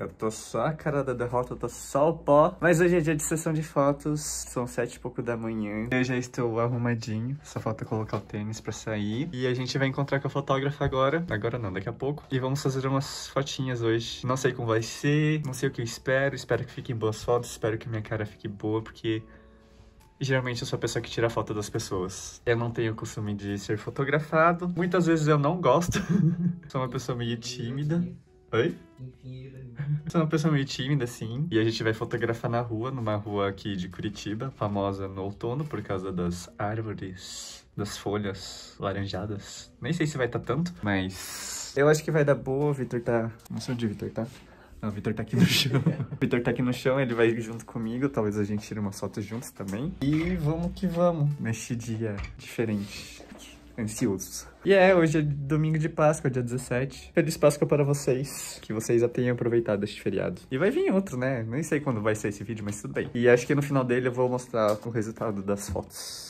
Eu tô só a cara da derrota, eu tô só o pó. Mas hoje é dia de sessão de fotos, são 7 e pouco da manhã. Eu já estou arrumadinho, só falta colocar o tênis pra sair. E a gente vai encontrar com a fotógrafa agora. Agora não, daqui a pouco. E vamos fazer umas fotinhas hoje. Não sei como vai ser, não sei o que eu espero. Espero que fiquem boas fotos, espero que minha cara fique boa, porque... geralmente eu sou a pessoa que tira foto das pessoas. Eu não tenho o costume de ser fotografado. Muitas vezes eu não gosto. Sou uma pessoa meio tímida. Oi? Sou uma pessoa meio tímida, assim. E a gente vai fotografar na rua, numa rua aqui de Curitiba, famosa no outono por causa das árvores, das folhas laranjadas. Nem sei se vai estar tanto, mas... eu acho que vai dar boa. O Vitor tá... não sei onde o Vitor tá. Não, o Vitor tá aqui no chão. O Vitor tá aqui no chão, ele vai junto comigo. Talvez a gente tire umas fotos juntos também. E vamos que vamos, neste dia diferente. Ansiosos. E hoje é domingo de Páscoa, dia 17. Feliz Páscoa para vocês. Que vocês já tenham aproveitado este feriado. E vai vir outro, né? Nem sei quando vai ser esse vídeo, mas tudo bem. E acho que no final dele eu vou mostrar o resultado das fotos.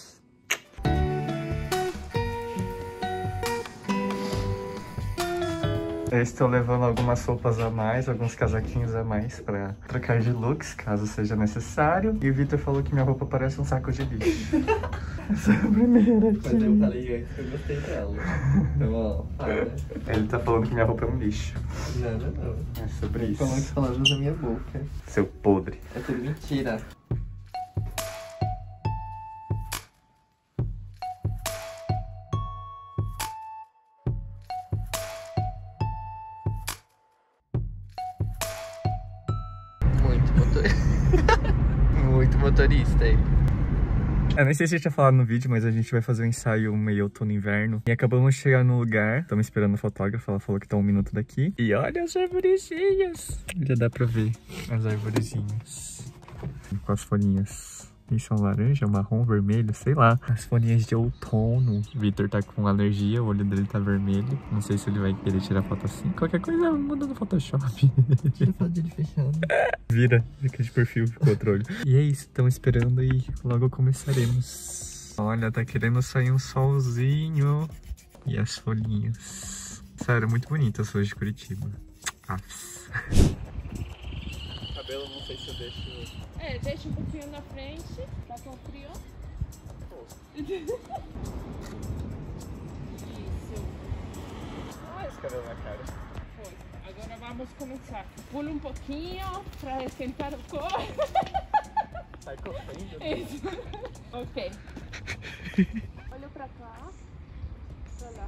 Eu estou levando algumas roupas a mais, alguns casaquinhos a mais pra trocar de looks, caso seja necessário. E o Vitor falou que minha roupa parece um saco de lixo. Essa é a primeira aqui. Mas eu falei antes que eu gostei dela. Então, ó, para. Ele tá falando que minha roupa é um lixo. Não. É sobre isso. Falando que palavras da minha boca. Seu podre. É tudo mentira. Muito motorista aí. Eu nem sei se eu tinha falado no vídeo, mas a gente vai fazer um ensaio meio outono inverno. E acabamos de chegar no lugar. Estamos esperando a fotógrafa, ela falou que tá 1 minuto daqui. E olha as arvorezinhas. Já dá pra ver as arvorezinhas. Com as folhinhas. E são laranja, marrom, vermelho, sei lá. As folhinhas de outono. O Vitor tá com alergia, o olho dele tá vermelho. Não sei se ele vai querer tirar foto assim. Qualquer coisa, manda no Photoshop. Tira foto dele fechando. Vira, fica de perfil com outro olho. E é isso, estamos esperando e logo começaremos. Olha, tá querendo sair um solzinho. E as folhinhas. Sério, muito bonito as folhas de Curitiba. Afs. Cabelo, não sei se eu deixo... deixa um pouquinho na frente. Tá com frio? Isso. Ah, esse cabelo na cara. Foi. Agora vamos começar. Pula um pouquinho para esquentar o corpo. Sai correndo, né? Isso. Ok. Olha pra cá. Pra lá.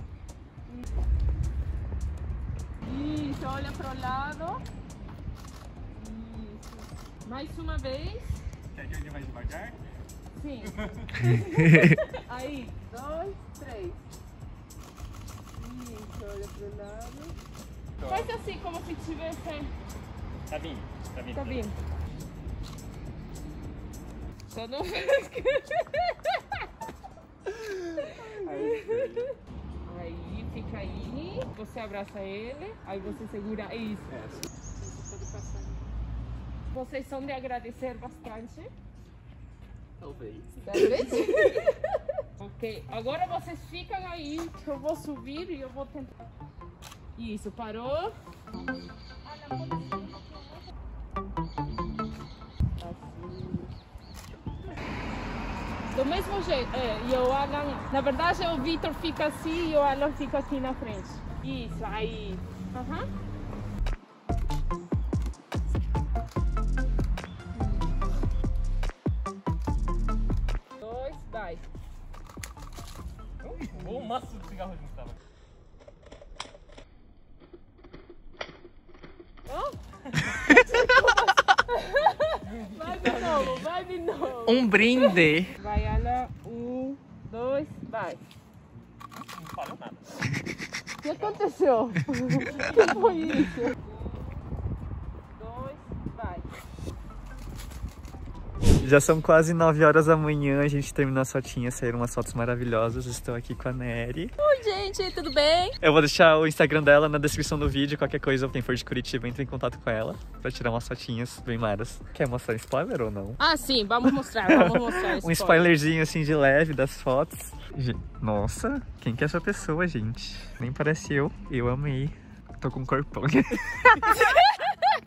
Isso, olha pro lado. Isso. Mais uma vez. Quer que eu mais devagar? Sim. Aí, 2, 3. Isso, olha pro lado. Faz assim, como se tivesse... Tá vindo. Tá vindo. Só não faz que... Aí, fica aí. Você abraça ele. Aí você segura isso. Isso, pode passar. Vocês são de agradecer bastante? Talvez. Ok, agora vocês ficam aí, que eu vou subir e eu vou tentar. Isso, parou. Do mesmo jeito, e o Alan, na verdade o Vitor fica assim e o Alan fica aqui na frente. Isso, aí. Vai. O maço de cigarro junto tava. Vai de novo. Um brinde. Vai, Alan. 1, 2, vai. Não falou nada. O que aconteceu? O que foi isso? 2, vai. Já são quase 9 horas da manhã, a gente terminou as fotinhas, saíram umas fotos maravilhosas. Estou aqui com a Nery. Oi, gente, tudo bem? Eu vou deixar o Instagram dela na descrição do vídeo, qualquer coisa, quem for de Curitiba, entre em contato com ela pra tirar umas fotinhas bem maras. Quer mostrar spoiler ou não? Ah, sim, vamos mostrar Um spoilerzinho assim de leve das fotos. Nossa, quem que é essa pessoa, gente? Nem parece eu amei. Tô com um corpão.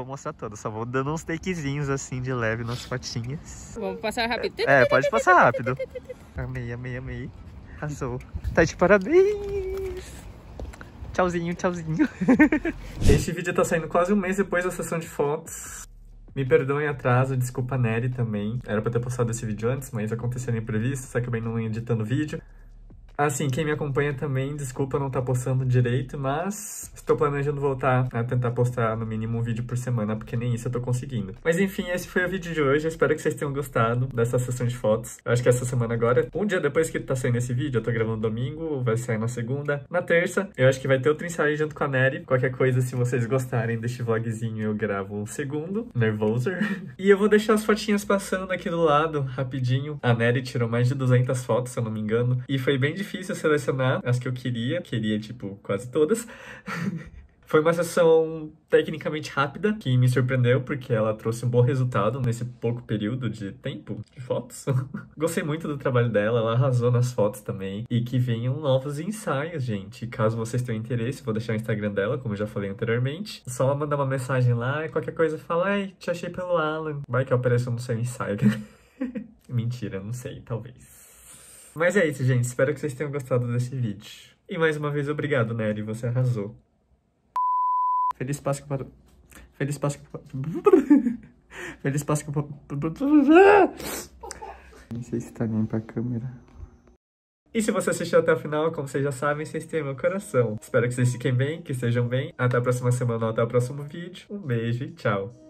mostrar toda, só vou dando uns takezinhos assim de leve nas fotinhas. Vamos passar rápido. É, pode passar rápido. Amei, amei, amei. Arrasou. Tá de parabéns. Tchauzinho, tchauzinho. Esse vídeo tá saindo quase um mês depois da sessão de fotos. Me perdoem atraso, desculpa a Nery também. Era pra ter postado esse vídeo antes, mas aconteceu imprevisto, só que eu bem não editando o vídeo. Assim, quem me acompanha também, desculpa não estar postando direito, mas estou planejando voltar a tentar postar no mínimo um vídeo por semana, porque nem isso eu tô conseguindo. Mas enfim, esse foi o vídeo de hoje, eu espero que vocês tenham gostado dessa sessão de fotos. Eu acho que essa semana agora, um dia depois que tá saindo esse vídeo, eu tô gravando domingo, vai sair na segunda, na terça, eu acho que vai ter outro ensaio junto com a Nery. Qualquer coisa, se vocês gostarem deste vlogzinho, eu gravo um segundo, nervoso. E eu vou deixar as fotinhas passando aqui do lado, rapidinho. A Nery tirou mais de 200 fotos, se eu não me engano, e foi bem difícil selecionar as que eu queria, tipo, quase todas. Foi uma sessão tecnicamente rápida, que me surpreendeu, porque ela trouxe um bom resultado nesse pouco período de tempo de fotos. Gostei muito do trabalho dela, ela arrasou nas fotos também. E que venham novos ensaios, gente. Caso vocês tenham interesse, vou deixar o Instagram dela, como eu já falei anteriormente. Só mandar uma mensagem lá e qualquer coisa fala, ai, te achei pelo Alan. Vai que eu apareço no seu ensaio. Mentira, não sei, talvez. Mas é isso, gente. Espero que vocês tenham gostado desse vídeo. E mais uma vez, obrigado, Nery. Você arrasou. Feliz Páscoa para... Feliz Páscoa... Feliz Páscoa para... Nem sei se tá nem pra câmera. E se você assistiu até o final, como vocês já sabem, vocês têm meu coração. Espero que vocês fiquem bem, que estejam bem. Até a próxima semana ou até o próximo vídeo. Um beijo e tchau.